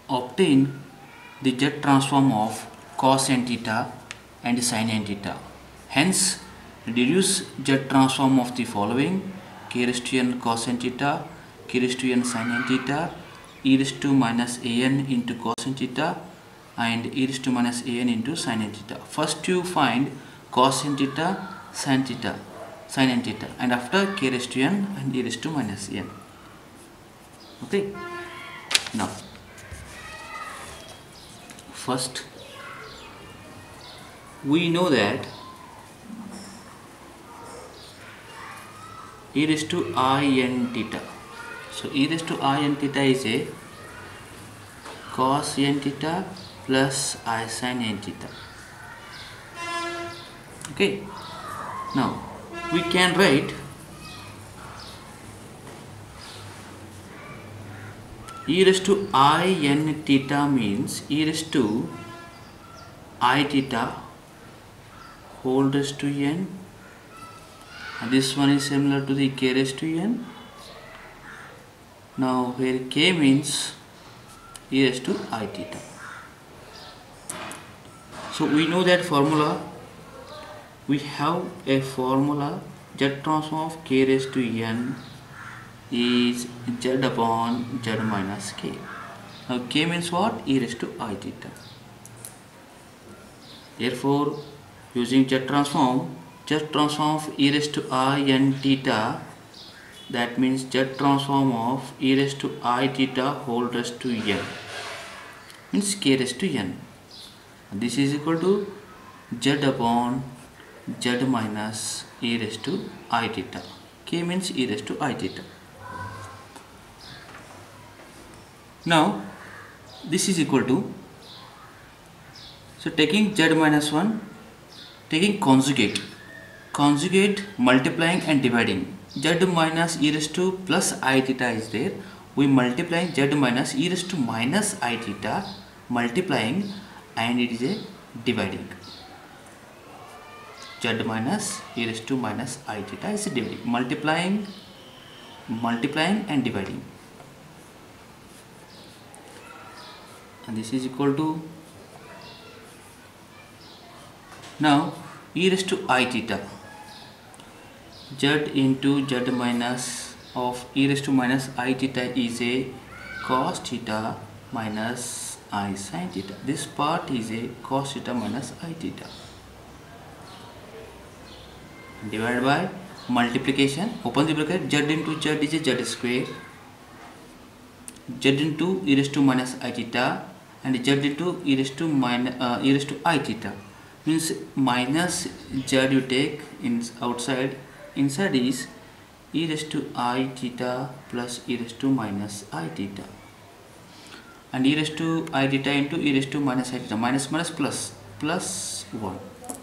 obtain the z transform of cos n theta and sin n theta. Hence, deduce z transform of the following: k raised to n cos n theta, k raised to n sin n theta, e raised to minus an into cos n theta, and e raised to minus an into sin n theta. First you find cos n theta, sin n theta, and after k raised to n and e raised to minus n. Okay. Now, first we know that e raised to in theta. So e raised to in theta is a cos n theta plus I sin n theta. Okay. Now we can write e raised to in theta means e raised to I theta whole raised to n, and this one is similar to the k raised to n. Now here k means e raised to I theta. So we know that formula. We have a formula: z transform of k raised to n is z upon z minus k. Now k means what? E raised to I theta. Therefore, using z transform of e raised to I n theta, that means z transform of e raised to I theta whole raised to n means k raised to n. This is equal to z upon z minus e raised to I theta. K means e raised to I theta. Now this is equal to, so taking z minus 1, taking conjugate multiplying and dividing. Z minus e raised to plus I theta is there. We multiplying z minus e raised to minus I theta, multiplying, and it is a dividing. Z minus e raised to minus I theta is a dividing, multiplying and dividing, and this is equal to, now e raised to I theta, z into z minus of e raised to minus I theta is a cos theta minus I sin theta. This part is a cos theta minus I theta, divided by multiplication, open the bracket, z into z is a z square, z into e raised to minus I theta, and z into e raised to I theta, means minus z you take in outside, inside is e raised to I theta plus e raised to minus I theta, and e raised to I theta into e raised to minus I theta, minus plus 1.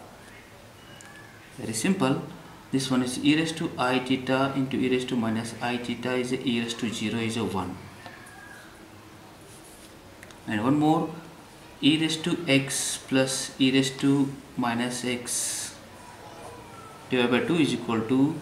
Very simple. This one is e raised to I theta into e raised to minus I theta is a e raised to 0 is a 1. And one more, e raised to x plus e raised to minus x divided by 2 is equal to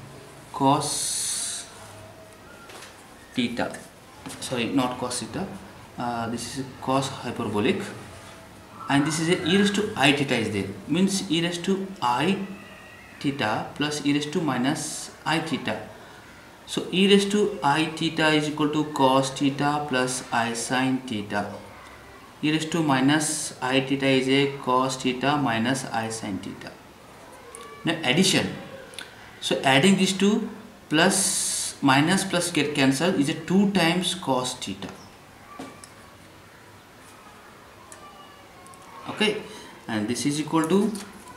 cos theta. Sorry, not cos theta. This is cos hyperbolic, and this is a e raised to I theta is there, means e raised to I theta plus e raised to minus I theta. So e raised to I theta is equal to cos theta plus I sin theta. E raised to minus I theta is a cos theta minus I sin theta. Now addition. So adding these two, plus minus plus get cancelled, is a 2 times cos theta. Okay, and this is equal to,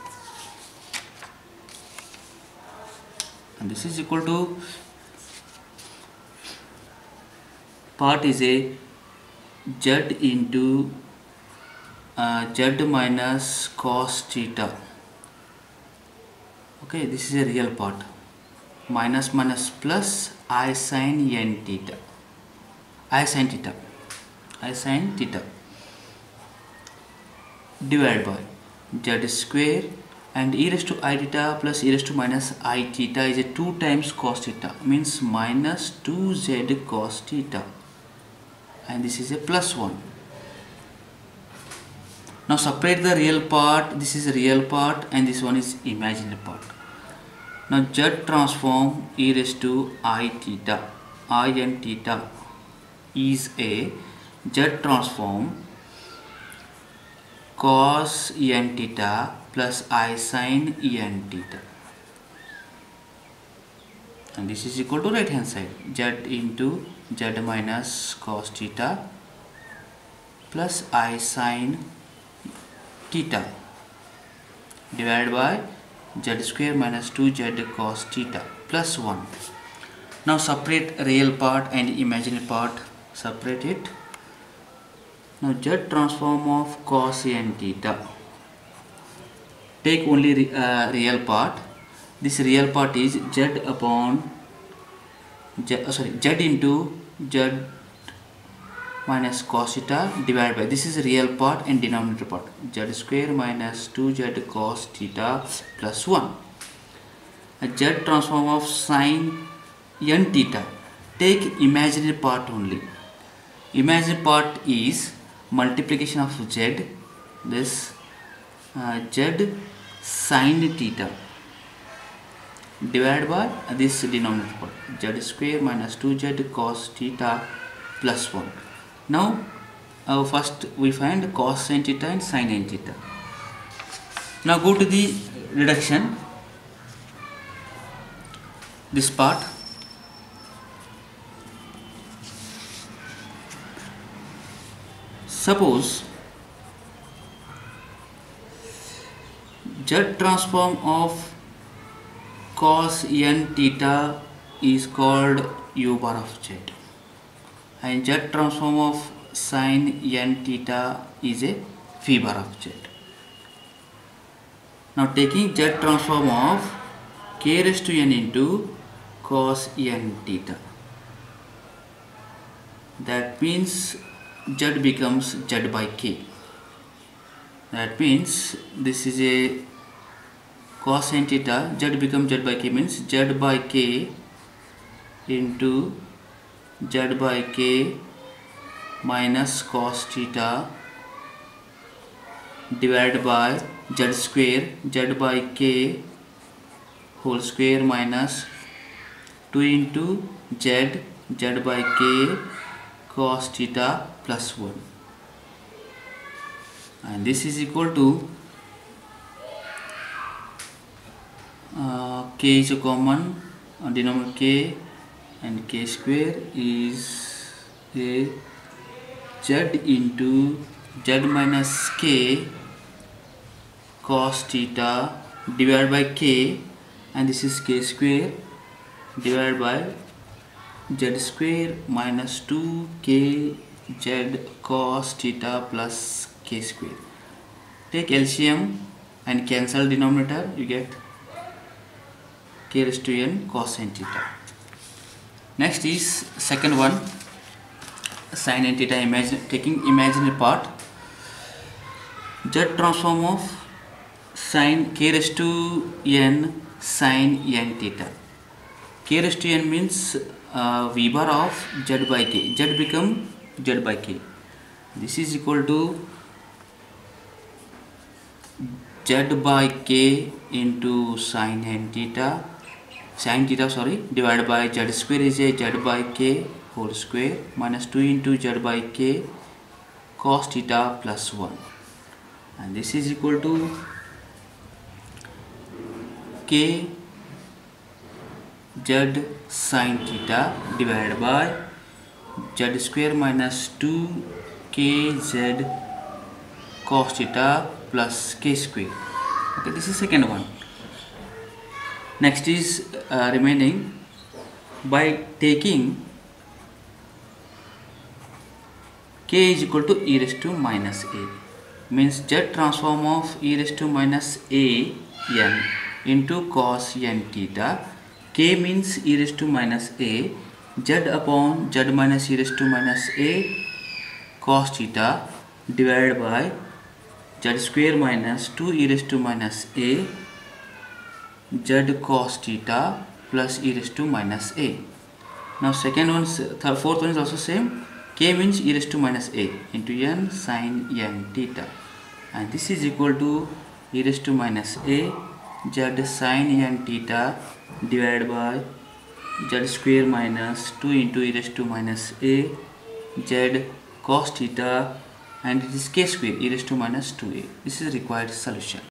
part is a z into z minus cos theta. Okay, this is a real part, minus plus I sin n theta, I sin theta divided by z square, and e raised to I theta plus e raised to minus I theta is a 2 times cos theta, means minus 2z cos theta, and this is a plus 1. Now separate the real part. This is real part and this one is imaginary part. Now z transform e raised to I theta, I and theta is a z transform cos n theta plus I sin n theta, and this is equal to right hand side, z into z minus cos theta plus I sin theta divided by z square minus 2z cos theta plus 1. Now separate real part and imaginary part, separate it. Now z transform of cos n theta, take only real part. This real part is z upon z into z minus cos theta divided by, this is real part and denominator part, z square minus 2z cos theta plus 1. A z transform of sin n theta, take imaginary part only. Imaginary part is multiplication of z, this z sin theta divided by this denominator part, z square minus 2z cos theta plus 1. Now first we find cos sin theta and sin n theta. Now go to the reduction, this part. Suppose z transform of cos n theta is called u bar of z, and z transform of sin n theta is a phi bar of z. Now taking z transform of k raised to n into cos n theta, that means z becomes z by k. That means this is a cos n theta, z becomes z by k, means z by k into z by k minus cos theta divided by z square, z by k whole square minus 2 into z, z by k cos theta plus 1, and this is equal to k is a common denominator k, and k square is a z into z minus k cos theta divided by k, and this is k square divided by z square minus 2k z cos theta plus k square. Take LCM and cancel denominator, you get k raised to n cos n theta. Next is second one, sin n theta, taking imaginary part, z transform of sin k raised to n sin n theta. K raised to n means v bar of z by k, z become z by k. This is equal to z by k into sin n theta, divided by z square is a z by k whole square minus 2 into z by k cos theta plus 1, and this is equal to k z sin theta divided by z square minus 2 k z cos theta plus k square. Okay, this is second one. Next is remaining by taking k is equal to e raised to minus a, means z transform of e raised to minus a n into cos n theta. K means e raised to minus a, z upon z minus e raised to minus a cos theta divided by z square minus 2 e raised to minus a z cos theta plus e raised to minus a. Now second one, fourth one is also same. K means e raised to minus a into n sin n theta. and this is equal to e raised to minus a z sin n theta divided by z square minus 2 into e raised to minus a z cos theta, and it is k square e raised to minus 2a. This is required solution.